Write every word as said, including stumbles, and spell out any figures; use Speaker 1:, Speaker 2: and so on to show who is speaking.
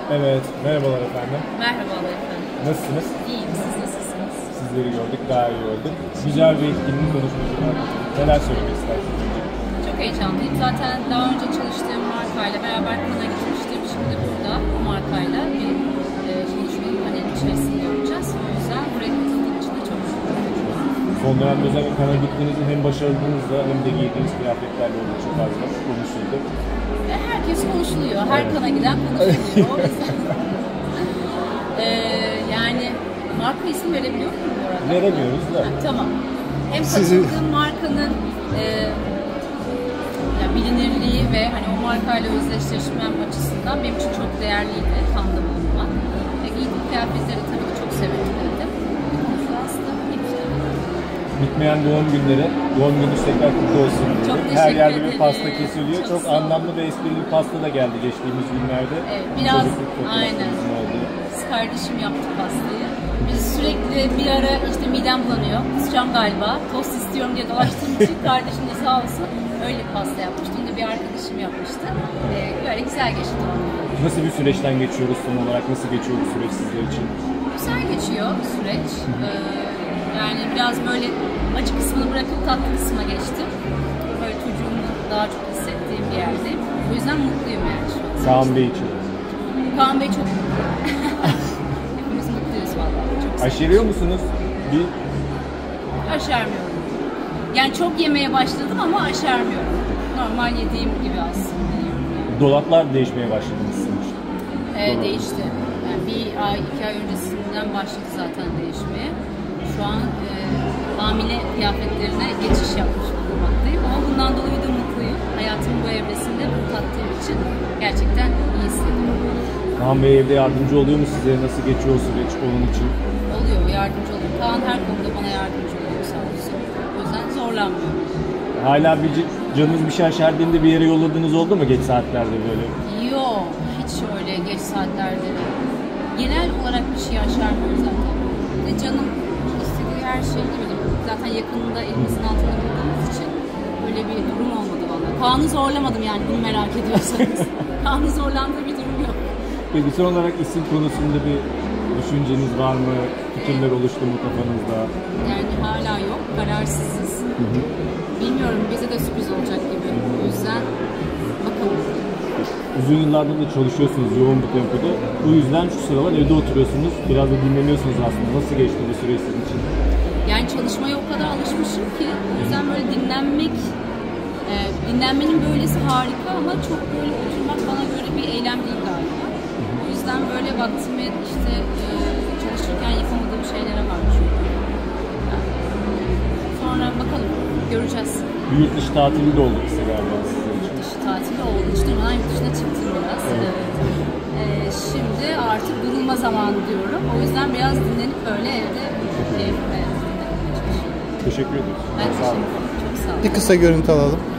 Speaker 1: Evet, merhabalar efendim.
Speaker 2: Merhabalar efendim.
Speaker 1: Nasılsınız?
Speaker 2: İyiyim, siz nasılsınız?
Speaker 1: Sizleri gördük, daha iyi olduk. Güzel bir etkinliğin konuşmasını neler söylemek istersiniz?
Speaker 2: Çok heyecanlıyım. Zaten daha önce çalıştığım markayla beraber Kana gitmiştim. Şimdi burada o markayla bir e, çalışma paneli içerisinde olacağız. O yüzden buraya katıldığım için de çok mutluyum.
Speaker 1: Son dönemde özellikle Kana gittiğinizde hem başarılarınızla hem de giydiğiniz kıyafetlerle oldukça fazla konuşuldu.
Speaker 2: E, herkes konuşuluyor. Her evet. Kana giden konuşuluyor. O yüzden e, yani marka ismi verebiliyor muyum bu arada?
Speaker 1: Veremiyoruz da. Ha,
Speaker 2: tamam. Hem katıldığım markanın e, yani bilinirliği ve hani o markayla özdeşleşmem açısından benim için çok değerliydi Kan'da bulunmak. E, giydiğim kıyafetleri tabii ki çok severim dedim. Aslında
Speaker 1: bitmeyen doğum günleri, doğum günü tekrar kutlu olsun.
Speaker 2: Çok
Speaker 1: her yerde
Speaker 2: ederim.
Speaker 1: bir pasta kesiliyor. Çok, çok anlamlı ve esprili bir pasta da geldi geçtiğimiz günlerde.
Speaker 2: Evet, biraz aynen. Kız kardeşim yaptı pastayı. Biz sürekli bir ara işte midem bulanıyor, kusacağım galiba, tost istiyorum diye dolaştığım için kardeşim de sağ olsun öyle bir pasta yapmıştı. Onu da bir arkadaşım yapmıştı. Ee, böyle güzel geçti.
Speaker 1: Nasıl bir süreçten geçiyoruz son olarak? Nasıl geçiyor bu süreç sizler için?
Speaker 2: Güzel geçiyor süreç. Ee, yani biraz böyle acı kısmını bırakıp tatlı kısma geçtim. Böyle çocuğumu daha çok hissettiğim bir yerdeyim. O yüzden mutluyum yani şu an.
Speaker 1: Kaan Bey için.
Speaker 2: Kaan Bey çok mutlu. Hepimiz mutluyuz vallahi.
Speaker 1: Aşeriyor musunuz? Bir...
Speaker 2: Aşermiyorum. Yani çok yemeye başladım ama aşermiyorum. Normal yediğim gibi aslında.
Speaker 1: Dolaplar değişmeye başladı mı sizin için?
Speaker 2: Ee, değişti. Yani bir ay, iki ay öncesinden başladı zaten değişmeye. Şu an e, hamile kıyafetlerine geçiş yapmış bulunmaktayım. Ama bundan dolayı da mutluyum. Hayatımın bu evresinde bunu tattığım için gerçekten iyi hissediyorum.
Speaker 1: Kaan Bey evde yardımcı oluyor mu size? Nasıl geçiyor o süreç onun için?
Speaker 2: Oluyor, yardımcı oluyor. Kaan her konuda bana yardımcı oluyor sağ olsun. O yüzden zorlanmıyorum.
Speaker 1: Hala bir canınız bir şey aşerdiğinde bir yere yolladığınız oldu mu geç saatlerde böyle?
Speaker 2: Yok, hiç öyle geç saatlerde. Genel olarak bir şey aşermiyorum zaten. Ve canım istediği her şeyi böyle zaten yakınında elimizin altında bulduğumuz için böyle bir durum olmadı vallahi. Kaan'ı zorlamadım yani bunu merak ediyorsanız. Kaan'ı zorlandığı bir durum yok.
Speaker 1: Peki son olarak isim konusunda bir düşünceniz var mı? Fikirler oluştu mu kafanızda?
Speaker 2: Yani hala yok, kararsızız. Hı hı. Bilmiyorum, bize de sürpriz olacak gibi. O yüzden bakalım.
Speaker 1: Uzun yıllardır da çalışıyorsunuz yoğun bir tempoda. Bu yüzden şu sıralar evde oturuyorsunuz. Biraz da dinleniyorsunuz aslında. Nasıl geçti bu süreç sizin için?
Speaker 2: Yani çalışmaya o kadar alışmışım ki o yüzden böyle dinlenmek, e, dinlenmenin böylesi harika ama çok böyle oturmak bana göre bir eylem değil galiba. O yüzden böyle vaktimi işte e, çalışırken yapamadığım şeylere harcıyorum. Yani, sonra bakalım, göreceğiz.
Speaker 1: Bir yurt dışı tatili de oldu kısa galiba sizler için.
Speaker 2: Yurt dışı tatili oldu. Hiç durmadan yurt dışına çıktım biraz. Evet. E, şimdi artık durulma zamanı diyorum. O yüzden biraz dinlenip böyle evde keyifle.
Speaker 1: Teşekkür ederim.
Speaker 2: Ben teşekkür ederim. Çok sağ olun.
Speaker 3: Bir kısa görüntü alalım.